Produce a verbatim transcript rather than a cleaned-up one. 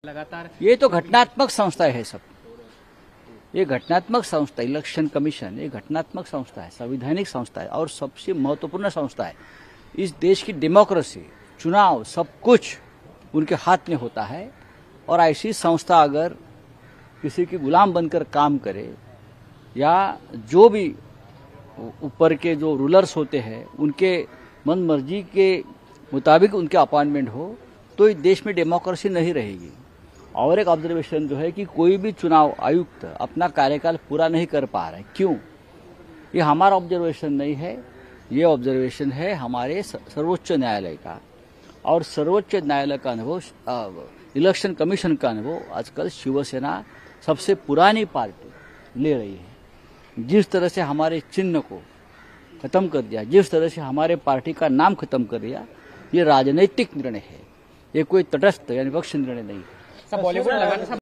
लगातार ये तो घटनात्मक संस्था है सब। ये घटनात्मक संस्था, इलेक्शन कमीशन ये घटनात्मक संस्था है, संवैधानिक संस्था है और सबसे महत्वपूर्ण संस्था है। इस देश की डेमोक्रेसी, चुनाव, सब कुछ उनके हाथ में होता है। और ऐसी संस्था अगर किसी की गुलाम बनकर काम करे या जो भी ऊपर के जो रूलर्स होते हैं उनके मन मर्जी के मुताबिक उनके अपॉइंटमेंट हो तो इस देश में डेमोक्रेसी नहीं रहेगी। और एक ऑब्जर्वेशन जो है कि कोई भी चुनाव आयुक्त अपना कार्यकाल पूरा नहीं कर पा रहे, क्यों? ये हमारा ऑब्जर्वेशन नहीं है, ये ऑब्जर्वेशन है हमारे सर्वोच्च न्यायालय का। और सर्वोच्च न्यायालय का अनुभव, इलेक्शन कमीशन का अनुभव आजकल शिवसेना सबसे पुरानी पार्टी ले रही है। जिस तरह से हमारे चिन्ह को खत्म कर दिया, जिस तरह से हमारे पार्टी का नाम खत्म कर दिया, ये राजनीतिक निर्णय है, ये कोई तटस्थ यानी पक्ष निर्णय नहीं है। बॉलीवुड लगा